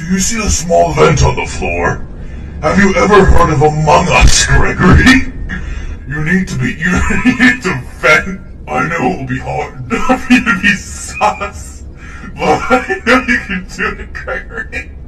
you see the small vent on the floor? Have you ever heard of Among Us, Gregory? You need to vent. I know it will be hard for you to be sus, but I know you can do it, Gregory.